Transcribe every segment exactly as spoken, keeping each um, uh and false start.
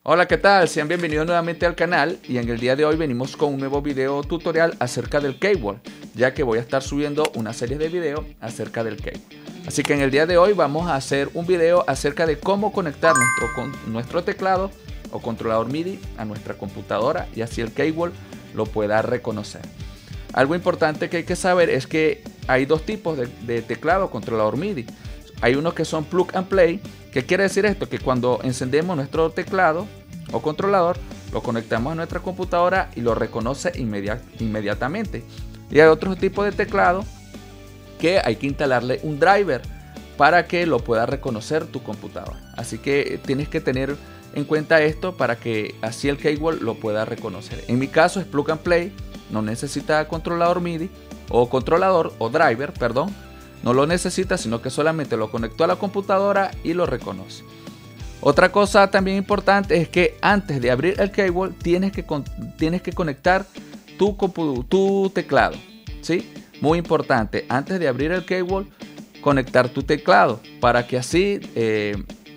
Hola, ¿qué tal? Sean bienvenidos nuevamente al canal y en el día de hoy venimos con un nuevo video tutorial acerca del cable, ya que voy a estar subiendo una serie de videos acerca del cable. Así que en el día de hoy vamos a hacer un video acerca de cómo conectar nuestro, nuestro teclado o controlador MIDI a nuestra computadora y así el cable lo pueda reconocer. Algo importante que hay que saber es que hay dos tipos de, de teclado controlador MIDI. Hay unos que son plug and play. ¿Qué quiere decir esto? Que cuando encendemos nuestro teclado o controlador, lo conectamos a nuestra computadora y lo reconoce inmediat inmediatamente. Y hay otro tipo de teclado que hay que instalarle un driver para que lo pueda reconocer tu computadora. Así que tienes que tener en cuenta esto para que así el cable lo pueda reconocer. En mi caso es plug and play, no necesita controlador MIDI o controlador o driver, perdón. No lo necesita, sino que solamente lo conectó a la computadora y lo reconoce. Otra cosa también importante es que antes de abrir el cable tienes que, tienes que conectar tu, tu teclado, ¿sí? Muy importante, antes de abrir el cable, conectar tu teclado para que así eh,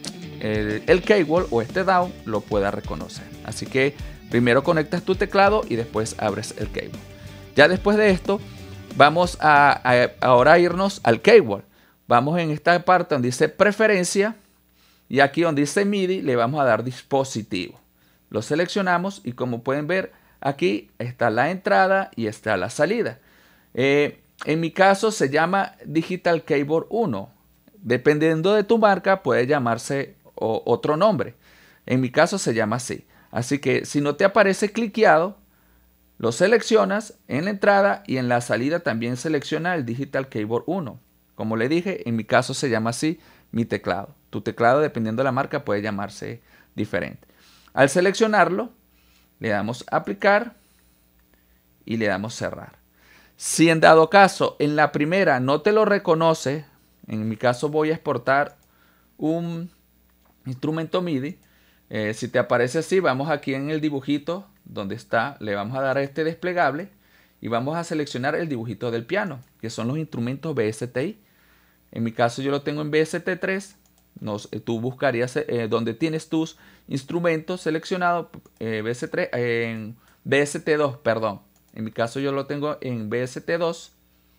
el, el cable o este down lo pueda reconocer. Así que primero conectas tu teclado y después abres el cable. Ya después de esto, vamos a, a ahora irnos al cable. Vamos en esta parte donde dice preferencia y aquí donde dice MIDI le vamos a dar dispositivo. Lo seleccionamos y como pueden ver aquí está la entrada y está la salida. Eh, en mi caso se llama Digital Keyboard uno. Dependiendo de tu marca puede llamarse o, otro nombre. En mi caso se llama así. Así que si no te aparece cliqueado, lo seleccionas en la entrada y en la salida también selecciona el Digital Keyboard uno. Como le dije, en mi caso se llama así mi teclado. Tu teclado, dependiendo de la marca, puede llamarse diferente. Al seleccionarlo, le damos aplicar y le damos cerrar. Si en dado caso en la primera no te lo reconoce, en mi caso voy a exportar un instrumento MIDI. Eh, si te aparece así, vamos aquí en el dibujito donde está, le vamos a dar a este desplegable y vamos a seleccionar el dibujito del piano, que son los instrumentos V S T I. En mi caso yo lo tengo en V S T tres. Nos, eh, tú buscarías eh, donde tienes tus instrumentos seleccionados eh, V S T tres, eh, en V S T dos, perdón. En mi caso yo lo tengo en V S T dos.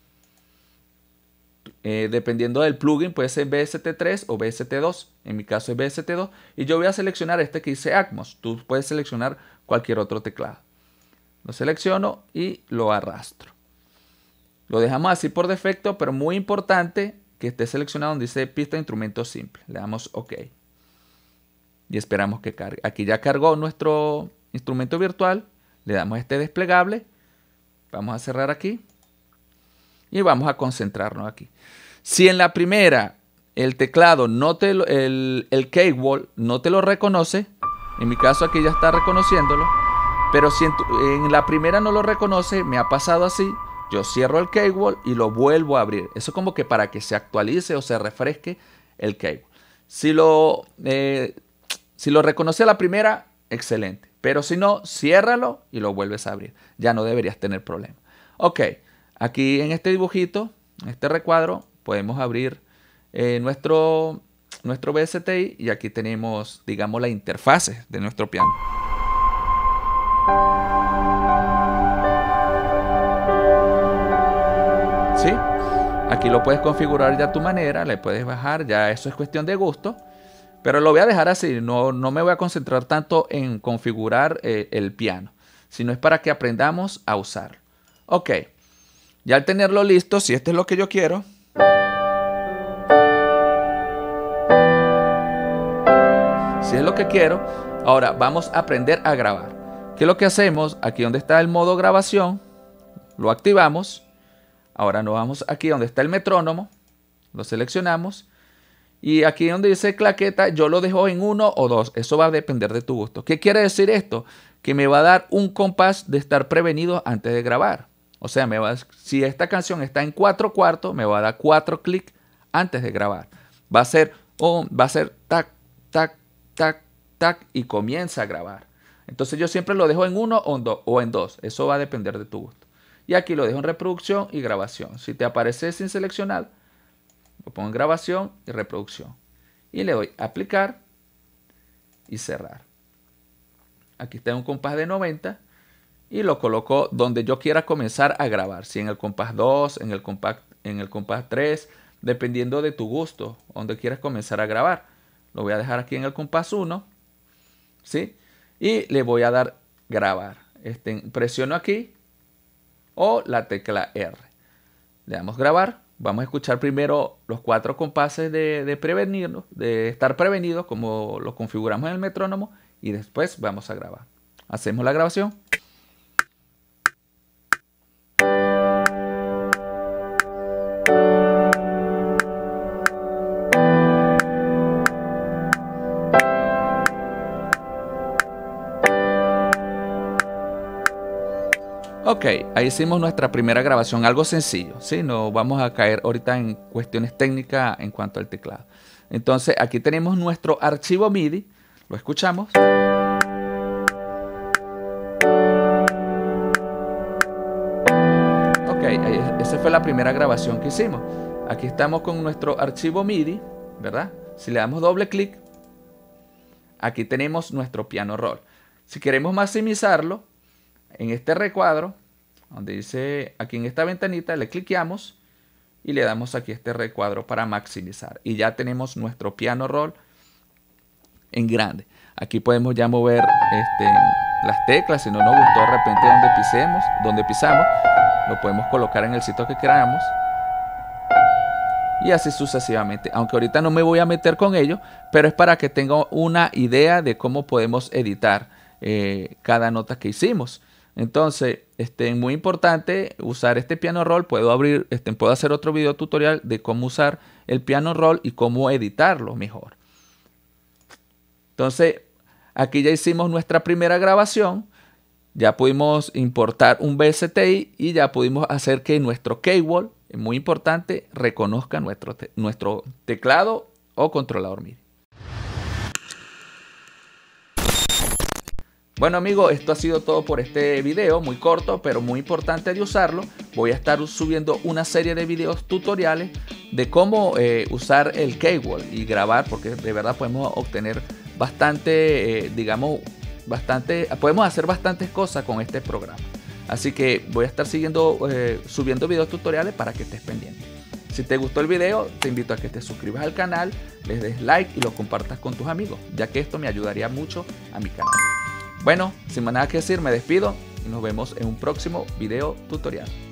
Eh, dependiendo del plugin puede ser V S T tres o V S T dos. En mi caso es V S T dos y yo voy a seleccionar este que dice Atmos. Tú puedes seleccionar cualquier otro teclado. Lo selecciono y lo arrastro. Lo dejamos así por defecto, pero muy importante que esté seleccionado donde dice pista de instrumento simple. Le damos OK. Y esperamos que cargue. Aquí ya cargó nuestro instrumento virtual. Le damos este desplegable. Vamos a cerrar aquí. Y vamos a concentrarnos aquí. Si en la primera el teclado no te lo, el, el cable no te lo reconoce, en mi caso aquí ya está reconociéndolo, pero si en, tu, en la primera no lo reconoce, me ha pasado así, yo cierro el cable y lo vuelvo a abrir. Eso es como que para que se actualice o se refresque el cable. Si lo, eh, si lo reconoce a la primera, excelente. Pero si no, ciérralo y lo vuelves a abrir. Ya no deberías tener problema. Ok. Aquí en este dibujito, en este recuadro, podemos abrir eh, nuestro, nuestro V S T I y aquí tenemos, digamos, la interfase de nuestro piano. ¿Sí? Aquí lo puedes configurar ya a tu manera, le puedes bajar, ya eso es cuestión de gusto. Pero lo voy a dejar así, no, no me voy a concentrar tanto en configurar eh, el piano, sino es para que aprendamos a usarlo. Ok. Ya al tenerlo listo, si este es lo que yo quiero, si es lo que quiero, ahora vamos a aprender a grabar. ¿Qué es lo que hacemos? Aquí donde está el modo grabación, lo activamos. Ahora nos vamos aquí donde está el metrónomo, lo seleccionamos. Y aquí donde dice claqueta, yo lo dejo en uno o dos. Eso va a depender de tu gusto. ¿Qué quiere decir esto? Que me va a dar un compás de estar prevenido antes de grabar. O sea, me va, si esta canción está en cuatro cuartos, me va a dar cuatro clics antes de grabar. Va a ser, oh, va a ser tac, tac, tac, tac y comienza a grabar. Entonces yo siempre lo dejo en uno o en, do, o en dos. Eso va a depender de tu gusto. Y aquí lo dejo en reproducción y grabación. Si te aparece sin seleccionar, lo pongo en grabación y reproducción. Y le doy a aplicar y cerrar. aquí está un compás de noventa y lo coloco donde yo quiera comenzar a grabar. Si en el compás dos, en el compás, en el compás tres, dependiendo de tu gusto, donde quieras comenzar a grabar. Lo voy a dejar aquí en el compás uno, ¿sí? Y le voy a dar grabar. Este, presiono aquí o la tecla R. Le damos grabar. Vamos a escuchar primero los cuatro compases de, de prevenirnos, de estar prevenidos como lo configuramos en el metrónomo, y después vamos a grabar. Hacemos la grabación. Ok, ahí hicimos nuestra primera grabación, algo sencillo, ¿sí? No vamos a caer ahorita en cuestiones técnicas en cuanto al teclado. Entonces aquí tenemos nuestro archivo M I D I, lo escuchamos. Ok, esa fue la primera grabación que hicimos. Aquí estamos con nuestro archivo M I D I, ¿verdad? Si le damos doble clic, aquí tenemos nuestro piano roll. Si queremos maximizarlo, en este recuadro, donde dice aquí en esta ventanita, le cliqueamos y le damos aquí este recuadro para maximizar. Y ya tenemos nuestro piano roll en grande. Aquí podemos ya mover este, las teclas. Si no nos gustó de repente donde pisemos, donde pisamos, lo podemos colocar en el sitio que queramos. Y así sucesivamente. Aunque ahorita no me voy a meter con ello, pero es para que tengan una idea de cómo podemos editar eh, cada nota que hicimos. Entonces, este, muy importante usar este piano roll. Puedo abrir, este, puedo hacer otro video tutorial de cómo usar el piano roll y cómo editarlo mejor. Entonces, aquí ya hicimos nuestra primera grabación. Ya pudimos importar un V S T I y ya pudimos hacer que nuestro keyword, es muy importante, reconozca nuestro, te nuestro teclado o controlador M I D I. Bueno amigos, esto ha sido todo por este video, muy corto pero muy importante de usarlo. Voy a estar subiendo una serie de videos tutoriales de cómo eh, usar el keyword y grabar, porque de verdad podemos obtener bastante, eh, digamos, bastante, podemos hacer bastantes cosas con este programa. Así que voy a estar siguiendo, eh, subiendo videos tutoriales para que estés pendiente. Si te gustó el video, te invito a que te suscribas al canal, les des like y lo compartas con tus amigos, ya que esto me ayudaría mucho a mi canal. Bueno, sin más nada que decir, me despido y nos vemos en un próximo video tutorial.